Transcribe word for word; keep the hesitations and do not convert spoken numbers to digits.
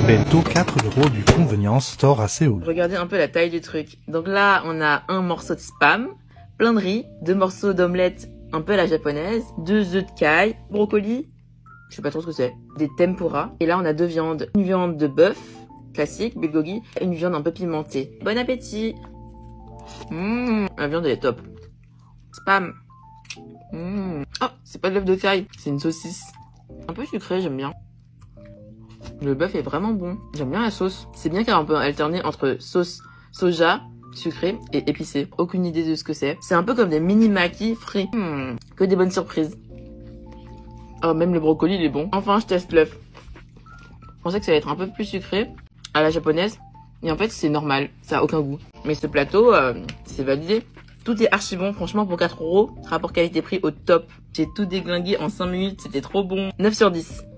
Bento quatre euros du Convenience Store à Séoul. Regardez un peu la taille du truc. Donc là, on a un morceau de spam, plein de riz, deux morceaux d'omelette un peu à la japonaise, deux œufs de caille, brocoli, je sais pas trop ce que c'est, des tempura. Et là, on a deux viandes. Une viande de bœuf, classique, bulgogi, et une viande un peu pimentée. Bon appétit. Mmh, la viande, elle est top. Spam. Mmh. Oh, c'est pas de l'œuf de caille, c'est une saucisse. Un peu sucré, j'aime bien. Le bœuf est vraiment bon. J'aime bien la sauce. C'est bien car on peut alterner entre sauce soja, sucré et épicé. Aucune idée de ce que c'est. C'est un peu comme des mini maquis frits. Mmh, que des bonnes surprises. Oh, même le brocoli, il est bon. Enfin, je teste l'œuf. Je pensais que ça allait être un peu plus sucré à la japonaise. Et en fait, c'est normal. Ça a aucun goût. Mais ce plateau, euh, c'est validé. Tout est archi bon. Franchement, pour quatre euros, rapport qualité-prix au top. J'ai tout déglingué en cinq minutes. C'était trop bon. neuf sur dix.